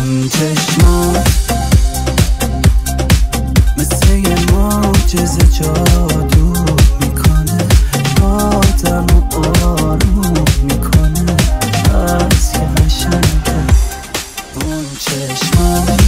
اون چشمات مثل یه معجزه جادو میکنه، آدمو آروم میکنه، از که قشنگه اون چشمات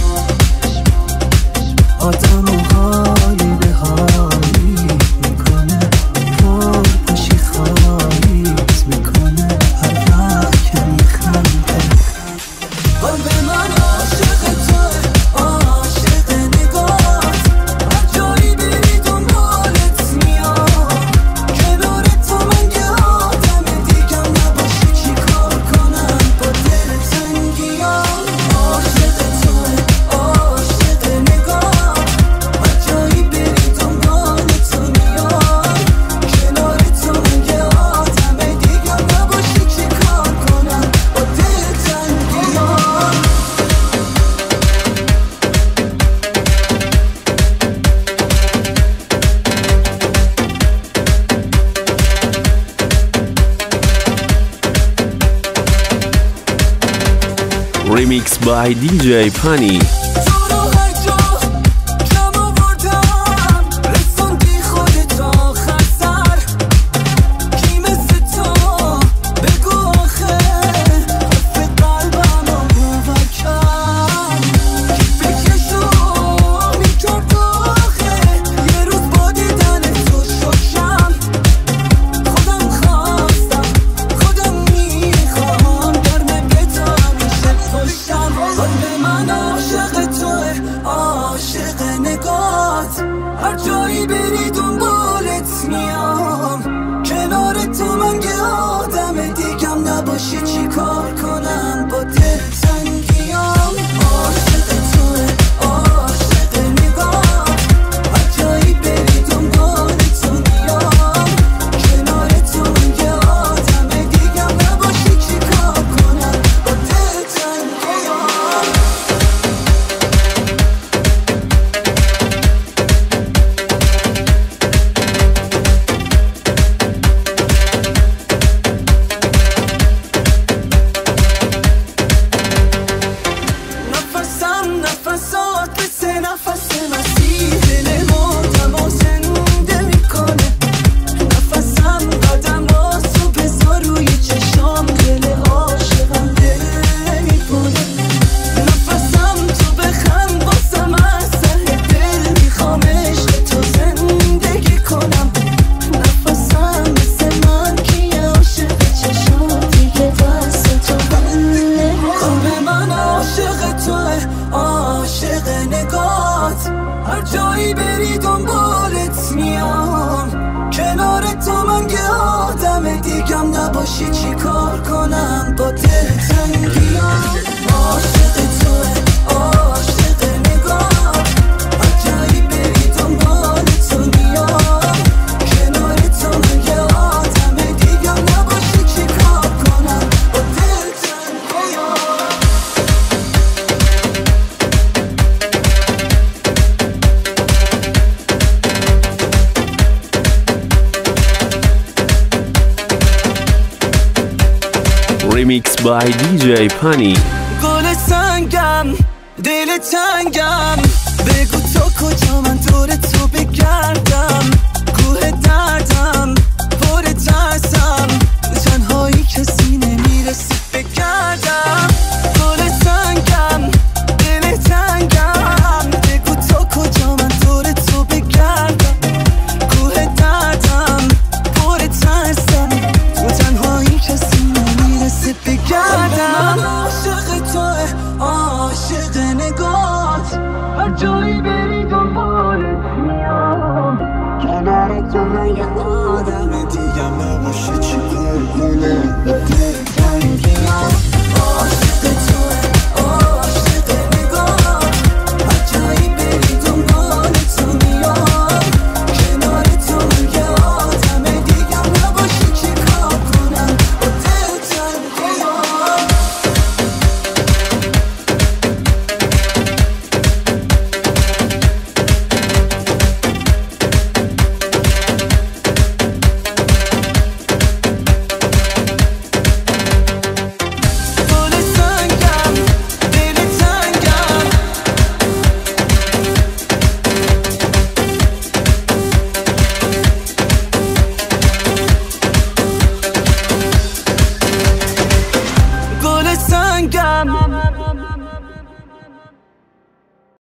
آدمو حالی به حالی میکنه، پر پشی خالیت میکنه هر وقت که میخنده. قلب من عاشق توه، عاشق نگاهت، هر جایی بری دنبالت میام، کنار تو من که آدم دیگم نباشه چی کار کنم با دل تنگیام. عاشق توه، عاشق نگاهت، هر جایی بری دنبال تو میام، کنار تو من که آدم دیگم نباشه چی کار کنم با دل تنگیام. Remix by DJ Pani. تو رو هر جا کم آوردم، رسوندی خودت آخر سر، کی مثل تو بگو آخه، حرف قلبم رو باور کرد، کی فکرشو میکرد آخه، یه روز با دیدن تو شدم، خودم خواستم خودم میخوام، گرمه به تو همیشه پشتم. قلب من عاشق توه، عاشق نگاهت، هر جایی بری دنبالت میام، کنار تو من که آدم دیگم نباشه چی کار کنم با دل تنگیام. عاشق توه، عاشق نگاهت، هر جایی بری دنبالت میام، کنار تو من که آدم دیگم نباشه چی کار کنم با دل تنگیام. نفسم نفسات مثل نفس مسیح، دلمو دمو زنده میکنه، نفسم قدماتو بذار روی چشام، دل عاشقم دل میکنه، نفسم تو بخند واسم از ته دل، میخوام عشق تو زندگی کنم، نفسم مثل من که عاشق چشات دیگه دست تو بله. قلب من عاشق توه، عاشق نگاهت، هر جایی بری دنبالت میام، کنار تو من که آدم دیگم نباشی چی کار کنم با دل تنگیام. عاشق توه، عاشق نگاهت، هر جایی بری دنبالت میام، کنار تو من که آدم دیگم نباشی چی کار کنم با دل تنگیام. Remix by DJ Pani. گل سنگم دل تنگم، بگو تو کجا من دور تو بگردم، کوه دردم پر ترسم، تنهایی کسی نمیرسه بگردم. گل سنگم دل تنگم، بگو تو کجا من دور تو بگردم، کوه دردم پر ترسم، تو تنهایی کسی نمیرسه بگردم. عاشق توه، عاشق نگاهت، هر جایی بری دنبالت میام، کنار تو من یه آدم دیگم نباشه چی کار کنم.